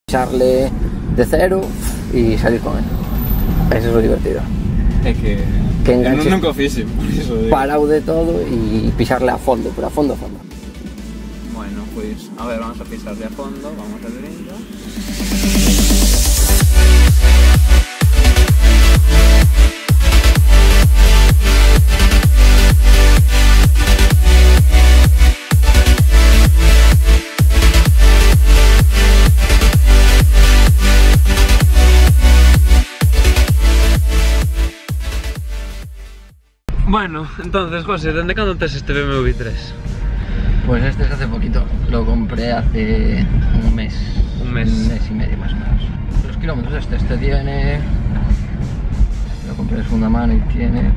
echarle de cero y salir con él. Eso es lo divertido. É que enganches, nunca o fixe, por iso digo. parado de todo y pisarle a fondo, pero a fondo. Bueno, pues a ver, vamos a pisarle a fondo, vamos a ver ello. Bueno, entonces, José, ¿desde cuándo te este BMW 3? Pues este es hace poquito, lo compré hace un mes y medio más o menos. Los kilómetros este tiene, lo compré de segunda mano y tiene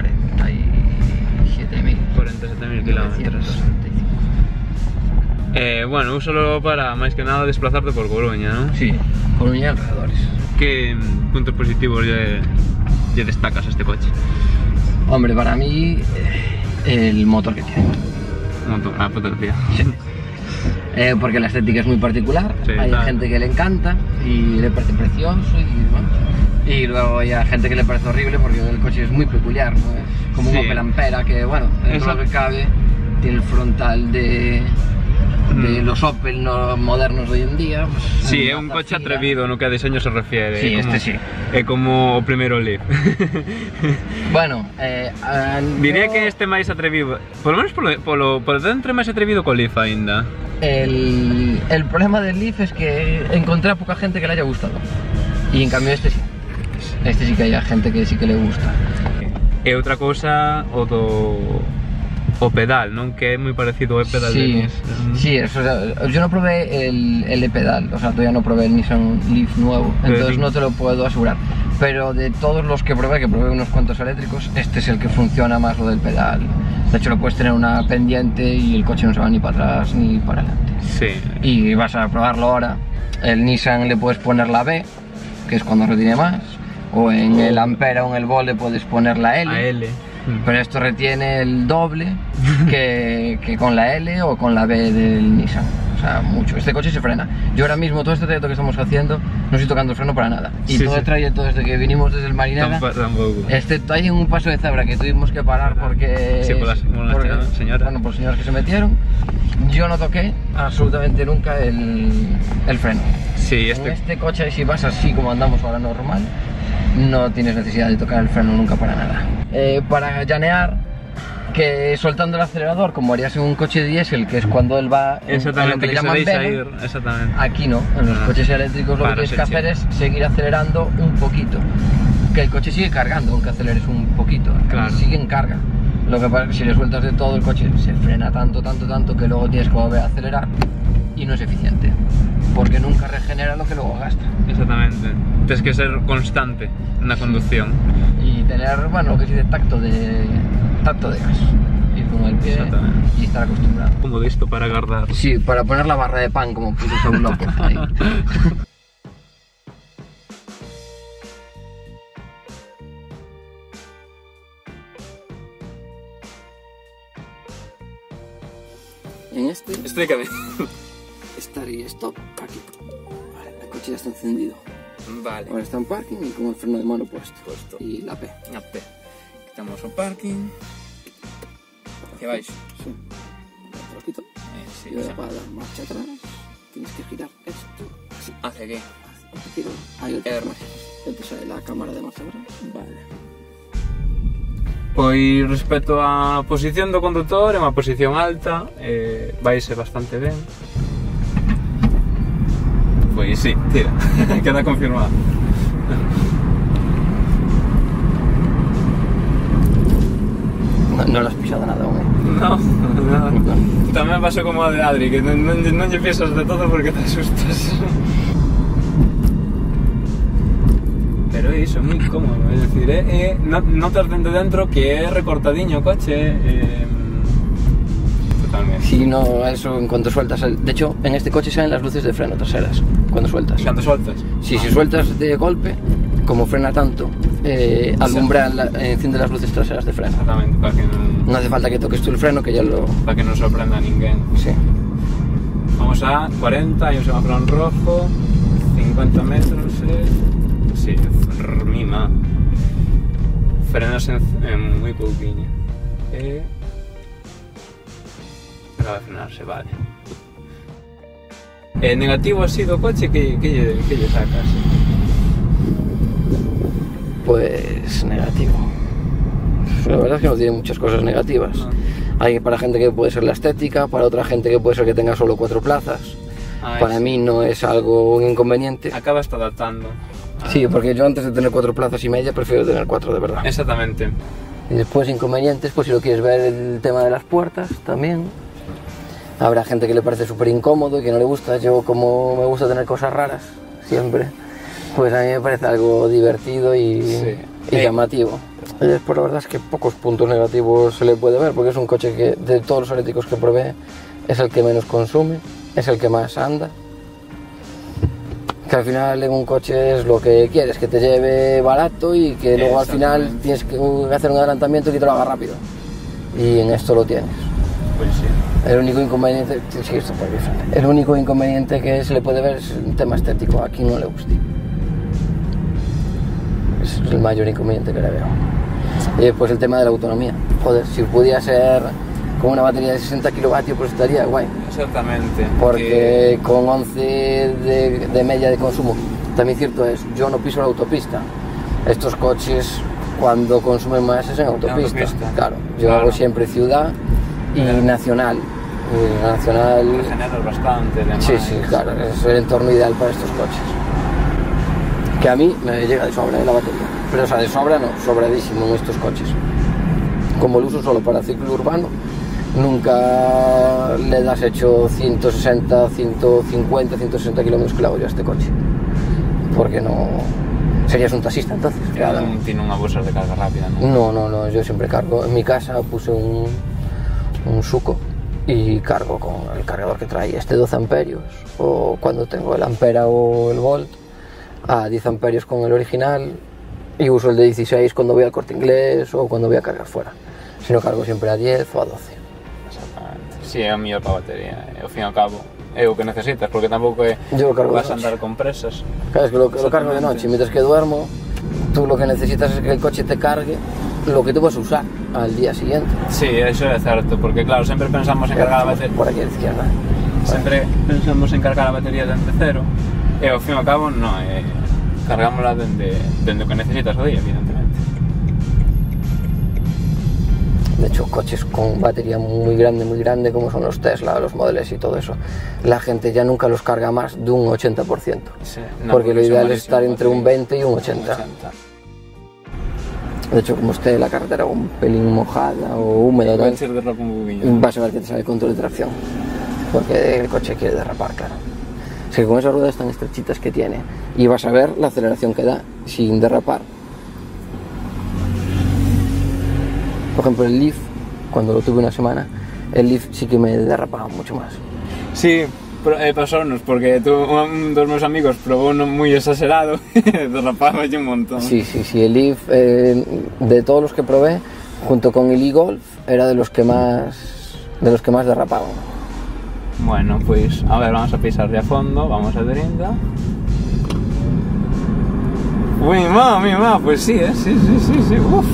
47.000 kilómetros. Bueno, úsalo para, máis que nada, desplazarte por Coruña, ¿no? Sí, Coruña y alrededores. ¿Qué puntos positivos le destacas a este coche? Hombre, para mí, el motor que tiene. La potencia. Sí. Porque la estética es muy particular, sí, hay gente que le encanta y le parece precioso y luego hay gente que le parece horrible porque el coche es muy peculiar, ¿no? Es como un Opel Ampera que, bueno, dentro de lo que cabe, tiene el frontal de los Opel modernos de hoy en día. Pues, sí, é un coche atrevido no que a diseño se refiere. Sí, este sí. É como o primeiro Leaf. Bueno, diría que este máis atrevido, por lo menos por dentro é máis atrevido co Leaf ainda. El problema del Leaf es que encontré a poca gente que le haya gustado. Y en cambio este sí. Este sí que hay gente que sí que le gusta. E outra cousa, o pedal, ¿no? Que es muy parecido al pedal de Nissan. Sí, eso, yo no probé el e-pedal, o sea, todavía no probé el Nissan Leaf nuevo, entonces no te lo puedo asegurar. Pero de todos los que probé unos cuantos eléctricos, este es el que funciona más lo del pedal. De hecho, lo puedes tener una pendiente y el coche no se va ni para atrás ni para adelante. Sí. Y vas a probarlo ahora. El Nissan le puedes poner la B, que es cuando retiene más, o en el Ampera o en el Volt le puedes poner la L. Pero esto retiene el doble que con la L o con la B del Nissan. O sea, mucho. Este coche se frena. Yo ahora mismo, todo este trayecto que estamos haciendo, no estoy tocando el freno para nada. Y todo el trayecto desde que vinimos desde el Marinera, hay en un paso de cebra que tuvimos que parar porque... Sí, por las señoras. Bueno, por señoras que se metieron. Yo no toqué absolutamente nunca el freno. Sí, En este coche, si vas así como andamos ahora normal, no tienes necesidad de tocar el freno nunca para nada. Para llanear, que soltando el acelerador, como harías en un coche diésel, que es cuando él va en lo que le llaman velo, aquí no, en los coches eléctricos lo que tienes que hacer es seguir acelerando un poquito, que el coche sigue cargando aunque aceleres un poquito, sigue en carga. Lo que pasa es que si le sueltas de todo el coche se frena tanto que luego tienes que volver a acelerar y no es eficiente, porque nunca regenera lo que luego gasta. Exactamente, tienes que ser constante en la conducción. Y tener, bueno, lo que se dice tacto de gas, ir con el pie y estar acostumbrado. Como de esto para agarrar. Sí, para poner la barra de pan como puso Saúl López ahí. En este... Explícame. Estaría stop aquí. Vale, el coche ya está encendido. Vale. Ahora está en parking y con el freno de mano puesto. Y la P. La P. Quitamos el parking. ¿Qué vais? Sí. Te lo quito. Sí, y ahora para dar marcha atrás tienes que girar esto. Así. ¿Hace qué? Giro. Ahí te sale la cámara de marcha atrás. Vale. Pois respecto á posición do condutor, é unha posición alta, vaise bastante ben. Pois sí, tira, queda confirmado. No lo has pisado nada aún, No. Tamén pasou como a de Adri, que non lle pisas de todo porque te asustas. Pero iso é moi cómodo, é dicir, notas dentro que é recortadiño o coche, totalmente. Si no, eso en cuanto sueltas, de hecho en este coche salen las luces de freno traseras, cuando sueltas. ¿Cuando sueltas? Sí, si sueltas de golpe, como frena tanto, alumbra, enciende las luces traseras de freno. Exactamente, para que no hace falta que toques tú el freno, que ya lo... Para que non sorprenda a ninguén. Sí. Vamos a 40, hay un semáforo en rojo. 50 metros sí, mima. Frenos en moi pouquiño. Acaba de frenarse, vale. Negativo así do coche, que lle sacas? Pues negativo. La verdad es que no tiene muchas cosas negativas. No. Hay para gente que puede ser la estética, para otra gente que puede ser que tenga solo 4 plazas. Para mí no es algo un inconveniente. Acabas adaptando. Sí, porque yo antes de tener 4 plazas y media prefiero tener 4 de verdad. Exactamente. Y después inconvenientes, pues si lo quieres ver, el tema de las puertas también. Habrá gente que le parece súper incómodo y que no le gusta. Yo, como me gusta tener cosas raras siempre, pues a mí me parece algo divertido y llamativo. Y después la verdad es que pocos puntos negativos se le puede ver, porque es un coche que de todos los eléctricos que probé es el que menos consume, es el que más anda. Que al final en un coche es lo que quieres, que te lleve barato y que luego al final tienes que hacer un adelantamiento y que te lo haga rápido. Y en esto lo tienes. Pues sí. El único inconveniente, sí, esto puede ser. El único inconveniente que se le puede ver es el tema estético, a quien no le guste. Es el mayor inconveniente que le veo. Y después el tema de la autonomía. Joder, si pudiera ser con una batería de 60 kilovatios, pues estaría guay. Exactamente. Porque con 11 de media de consumo, también cierto es, yo no piso la autopista. Estos coches, cuando consumen más es en autopista. Claro, yo hago siempre ciudad y nacional. Nacional. Regeneras bastante. Además. Sí, claro, es el entorno ideal para estos coches. Que a mí me llega de sobra la batería. Pero o sea, de sobra no, sobradísimo en estos coches. Como lo uso solo para ciclo urbano, nunca le das hecho 160, 150, 160 kilómetros que le hago yo a este coche. Porque no... Serías un taxista entonces. Claro, no tiene un abuso de carga rápida, ¿no? No, yo siempre cargo. En mi casa puse un Suco y cargo con el cargador que trae, 12 amperios, o cuando tengo el Ampera o el Volt, a 10 amperios con el original, y uso el de 16 cuando voy al Corte Inglés o cuando voy a cargar fuera. Si no, cargo siempre a 10 o a 12. Exactamente. Sí, é o mellor para a batería, ao fin e ao cabo. É o que necesitas, porque tampouco é vas a andar con presas. Claro, es que lo cargo de noche, mientras que duermo, tú lo que necesitas es que el coche te cargue lo que tú vas a usar al día siguiente. Sí, eso é certo, porque claro, sempre pensamos en cargar a batería. Por aquí a la izquierda. Sempre pensamos en cargar a batería dende cero, e ao fin e ao cabo non, cargámosla dende o que necesitas o día, evidentemente. De hecho, coches con batería muy grande, como son los Tesla, los Model S y todo eso, la gente ya nunca los carga más de un 80%. Sí, no, porque lo ideal es estar entre un 20 y un 80. De hecho, como esté la carretera un pelín mojada o húmeda, vas a ver que te sale el control de tracción, porque el coche quiere derrapar, claro. Es que con esas ruedas tan estrechitas que tiene, y vas a ver la aceleración que da sin derrapar. Por ejemplo, el Leaf, cuando lo tuve una semana, el Leaf sí que me derrapaba mucho más. Sí, pasónos, porque un dos meus amigos probou uno moi exagerado e derrapaba un montón. Sí, el Leaf, de todos los que probé, junto con el e-Golf, era de los que más derrapaban. Bueno, pues, a ver, vamos a pisarle a fondo, vamos a derinda. Uy, ma, pues sí, sí, uff.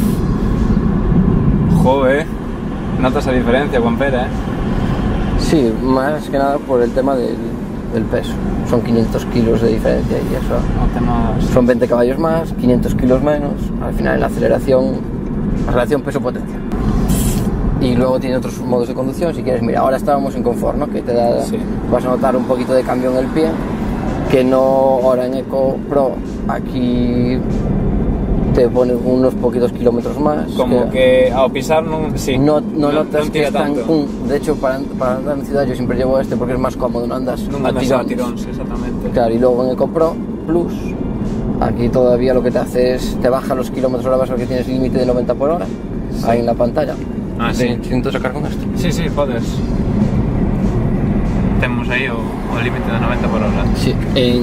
Joder, notas la diferencia con Pera, Sí, más que nada por el tema del peso. Son 500 kilos de diferencia y eso. Son 20 caballos más, 500 kilos menos. Al final en la relación peso-potencia. Y luego tiene otros modos de conducción, si quieres. Mira, ahora estábamos en confort, ¿no? Que te da, vas a notar un poquito de cambio en el pie, que no ahora en Eco Pro, aquí te pone unos poquitos kilómetros más. Como que ao pisar non notas que están de hecho, para andar en ciudad yo siempre llevo este porque es más cómodo, no andas a tirones, exactamente. Claro, y luego en Eco Pro Plus, aquí todavía lo que te hace es, te baja los kilómetros hora, vas a ver que tienes límite de 90 por hora, ahí en la pantalla. Sí. ¿Siento sacar con esto? Sí, podes. Temos aí o límite de 90 por hora. Sí,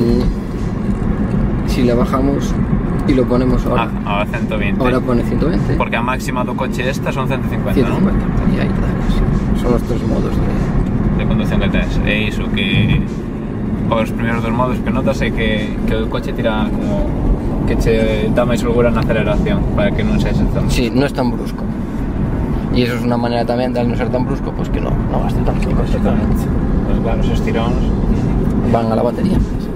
si le bajamos y lo ponemos ahora. A 120. Ahora pone 120. Porque a máxima do coche esta son 150, 150, ¿no? Y ahí está. Son los tres modos de conducción que tes. É iso que os primeros dos modos que notas é que o coche tira como que che dá máis holgura na aceleración para que non seas tan... Sí, no es tan brusco. Y eso es una manera también de al no ser tan brusco, pues que no gaste tanto el coche. Exactamente. Pues claro, esos tirones van a la batería.